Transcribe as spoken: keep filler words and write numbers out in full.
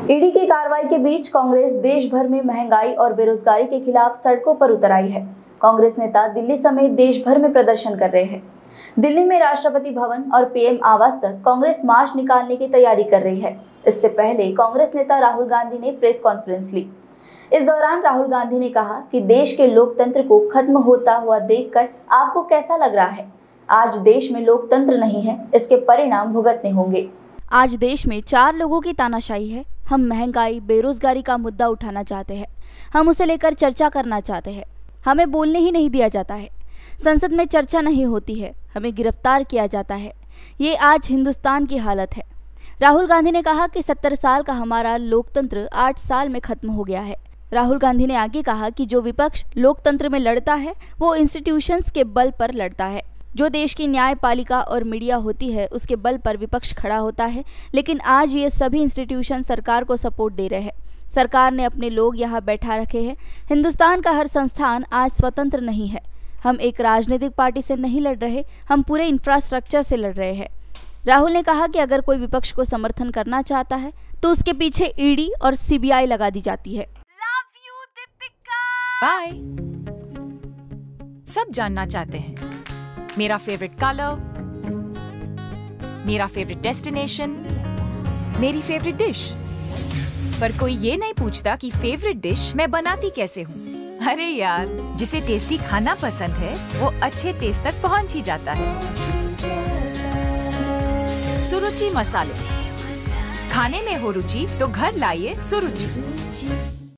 ED की कार्रवाई के बीच कांग्रेस देश भर में महंगाई और बेरोजगारी के खिलाफ सड़कों पर उतर आई है। कांग्रेस नेता दिल्ली समेत देश भर में प्रदर्शन कर रहे हैं। दिल्ली में राष्ट्रपति भवन और पीएम आवास तक कांग्रेस मार्च निकालने की तैयारी कर रही है। इससे पहले कांग्रेस नेता राहुल गांधी ने प्रेस कॉन्फ्रेंस ली। इस दौरान राहुल गांधी ने कहा कि देश के लोकतंत्र को खत्म होता हुआ देखकर आपको कैसा लग रहा है? आज देश में लोकतंत्र नहीं है, इसके परिणाम भुगतने होंगे। आज देश में चार लोगों की तानाशाही है। हम महंगाई, बेरोजगारी का मुद्दा उठाना चाहते हैं। हम उसे लेकर चर्चा करना चाहते हैं। हमें बोलने ही नहीं दिया जाता है। संसद में चर्चा नहीं होती है। हमें गिरफ्तार किया जाता है। ये आज हिंदुस्तान की हालत है। राहुल गांधी ने कहा कि सत्तर साल का हमारा लोकतंत्र आठ साल में खत्म हो गया है। राहुल गांधी ने आगे कहा कि जो विपक्ष लोकतंत्र में लड़ता है वो इंस्टीट्यूशंस के बल पर लड़ता है। जो देश की न्यायपालिका और मीडिया होती है उसके बल पर विपक्ष खड़ा होता है, लेकिन आज ये सभी इंस्टीट्यूशन सरकार को सपोर्ट दे रहे हैं। सरकार ने अपने लोग यहाँ बैठा रखे हैं। हिंदुस्तान का हर संस्थान आज स्वतंत्र नहीं है। हम एक राजनीतिक पार्टी से नहीं लड़ रहे, हम पूरे इंफ्रास्ट्रक्चर से लड़ रहे हैं। राहुल ने कहा कि अगर कोई विपक्ष को समर्थन करना चाहता है तो उसके पीछे ईडी और सीबीआई लगा दी जाती है। बाय। सब जानना चाहते हैं मेरा फेवरेट कलर, मेरा फेवरेट डेस्टिनेशन, मेरी फेवरेट डिश, पर कोई ये नहीं पूछता कि फेवरेट डिश मैं बनाती कैसे हूँ। अरे यार, जिसे टेस्टी खाना पसंद है वो अच्छे टेस्ट तक पहुँच ही जाता है। सुरुचि मसाले, खाने में हो रुचि तो घर लाइए सुरुचि।